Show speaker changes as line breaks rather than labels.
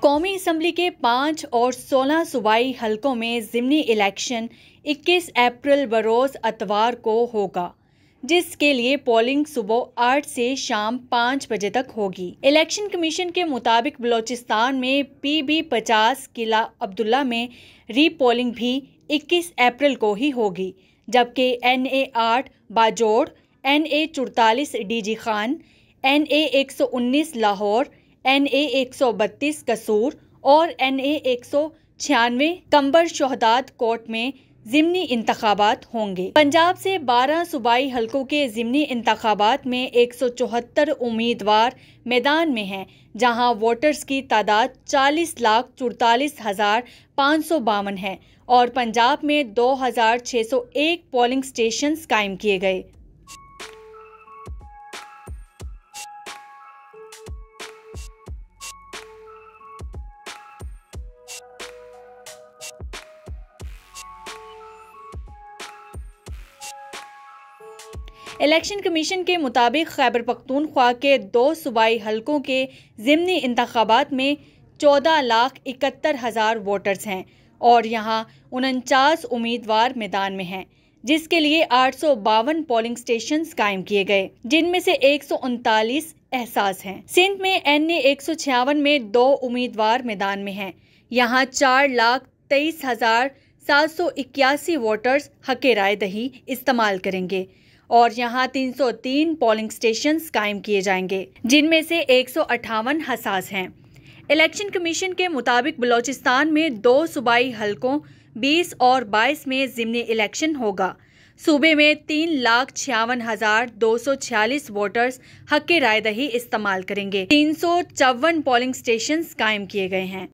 कौमी असम्बली के 5 और 16 सूबाई हलकों में ज़िमनी इलेक्शन 21 अप्रैल बरोज़ अतवार को होगा, जिसके लिए पोलिंग सुबह 8 से शाम 5 बजे तक होगी। इलेक्शन कमीशन के मुताबिक बलोचिस्तान में PB 50 किला अब्दुल्ला में रीपोलिंग भी 21 अप्रैल को ही होगी, जबकि NA 8 Bajaur, NA 44 DG Khan, NA 119 Lahore, NA 132 कसूर और NA 196 कंबर शोहदात कोट में ज़िमनी इंतखाबात होंगे। पंजाब से 12 सूबाई हलकों के ज़िमनी इंतखाबात में 174 उम्मीदवार मैदान में हैं, जहां वोटर्स की तादाद 40,44,552 है और पंजाब में 2,601 पोलिंग स्टेशंस कायम किए गए। इलेक्शन कमीशन के मुताबिक खैबर पख्तूनख्वा के 2 सूबाई हलकों के ज़िमनी इंतखाबात में 14,71,000 वोटर्स हैं और यहाँ 49 उम्मीदवार मैदान में हैं, जिसके लिए 852 पोलिंग स्टेशंस कायम किए गए, जिनमें से 139 एहसास हैं। सिंध में NA 156 में 2 उम्मीदवार मैदान में हैं। यहाँ 4,23,781 वोटर्स हक़ राय दही इस्तेमाल करेंगे और यहाँ 303 पोलिंग स्टेशंस कायम किए जाएंगे, जिनमें से 158 हसास हैं। इलेक्शन कमीशन के मुताबिक बलोचिस्तान में 2 सूबाई हलकों 20 और 22 में ज़िमनी इलेक्शन होगा। सूबे में 3,56,246 वोटर्स हक़ राय दही इस्तेमाल करेंगे। 354 पोलिंग स्टेशंस कायम किए गए हैं।